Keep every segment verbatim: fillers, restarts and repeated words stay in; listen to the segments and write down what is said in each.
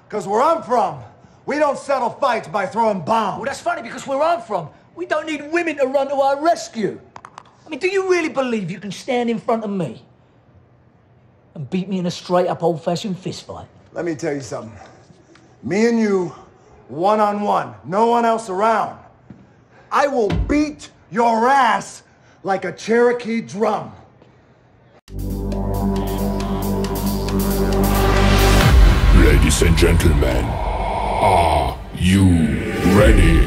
Because where I'm from, we don't settle fights by throwing bombs. Well, that's funny, because where I'm from, we don't need women to run to our rescue. I mean, do you really believe you can stand in front of me and beat me in a straight-up old-fashioned fistfight? Let me tell you something. Me and you, one-on-one, no one else around. I will beat your ass like a Cherokee drum. Ladies and gentlemen, are you ready?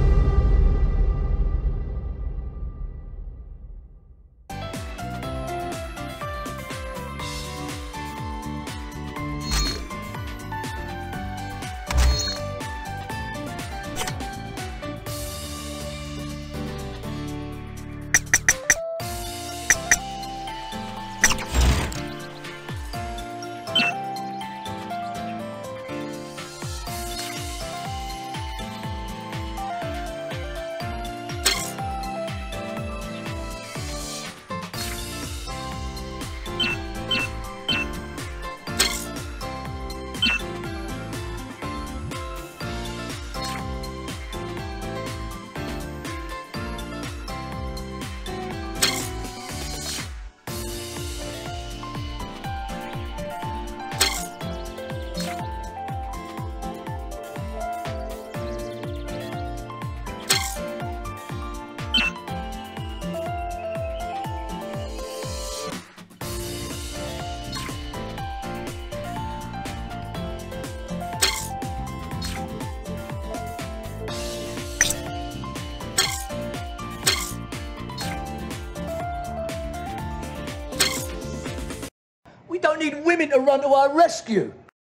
We don't need women to run to our rescue.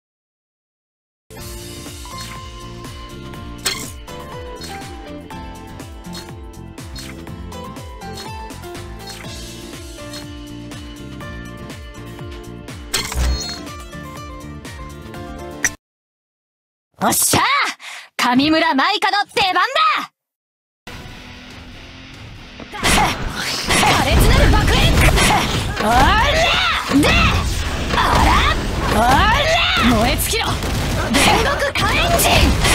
おっしゃー、上村舞香の出番だ。破裂なる爆炎。おらで、あら、おら、燃え尽きろ。煉獄火炎人。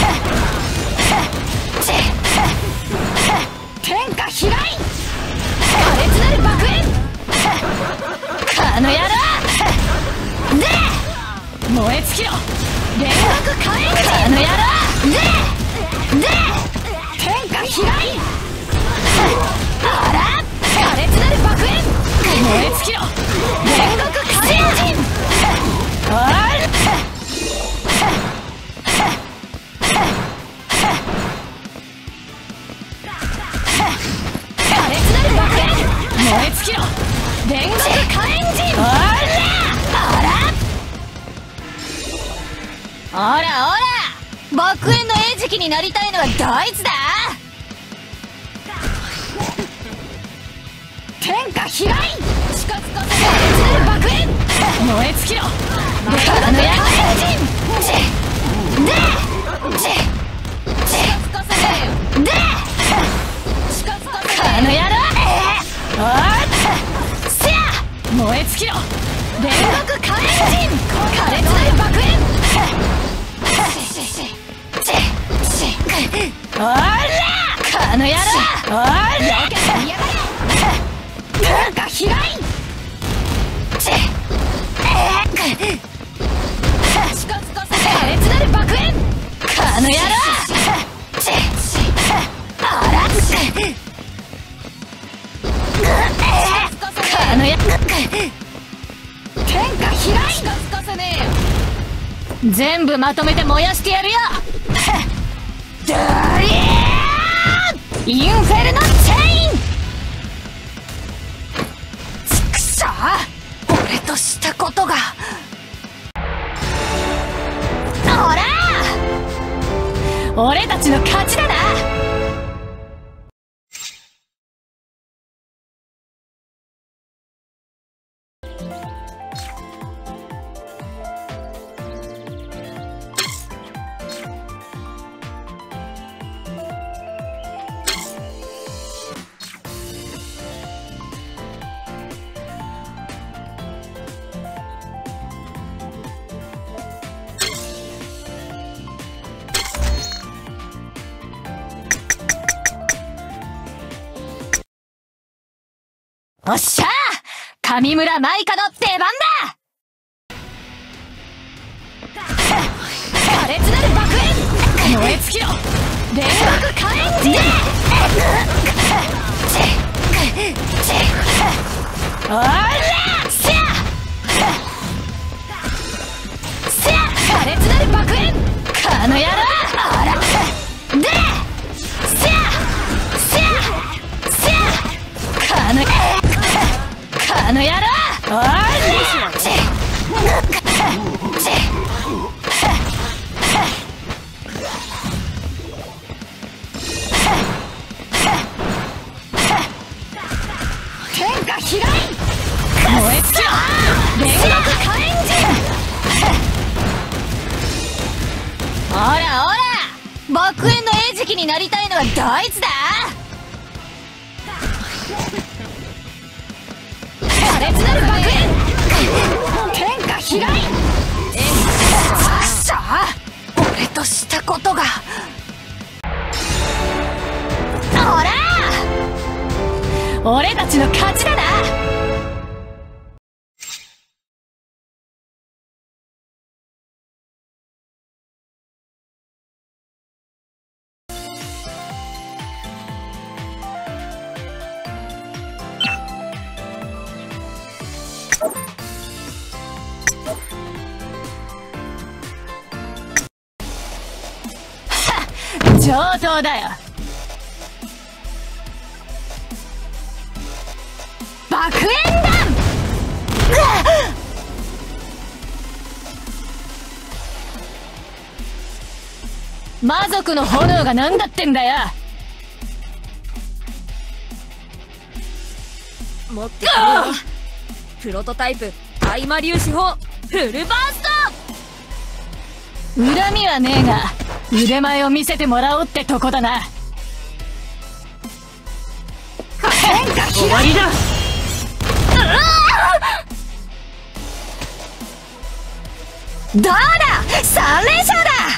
天下飛来。破裂なる爆炎。あの野郎。で、燃え尽きろ。煉獄火炎人。あの野郎。で、で、天下飛来。あら、破裂なる爆炎。燃え尽きろ。煉獄火炎人。おら。破裂なる爆炎。燃え尽きろ。煉獄火炎人。おら。あら。おらおら、爆炎の餌食になりたいのはどいつだ。天下飛来。死活化せ破裂なる爆炎。燃え尽きろ。煉獄火炎人。で、死活化せで、死活化せあの野郎。おっせや、燃え尽きろ。煉獄火炎人。破裂なる爆炎。おら、この野郎。おら、よけてみやがれ。天下飛来。死活化せ破裂なる爆炎。この野郎。おら、この野郎。天下飛来。死活化せねえよ。全部まとめて燃やしてやるよ。ドリーインフェルノチェイン。ちくしょう、俺としたことが。ほら、俺たちの勝ちだな。 おっしゃー、上村舞香の出番だ。破裂なる爆炎、燃え尽きろ煉獄火炎時。おらせやせや、破裂なる爆炎、この野郎。あらでせやせやせや、このこの野郎。おらちち天下開い、燃え尽きろ煉獄火炎時。ほらほら、爆炎の餌食になりたいのはどいつだ。破裂なる爆炎、天下開い。さっさあ、俺としたことが。ほら俺たちの勝ちだな。上等だよ。爆炎弾。魔族の炎が何だってんだよ。 持ってくるよ。プロトタイプ大魔粒子砲フルバースト。恨みはねえが腕前を見せてもらおうってとこだな。変化終わりだ。どうだ、三連勝だ。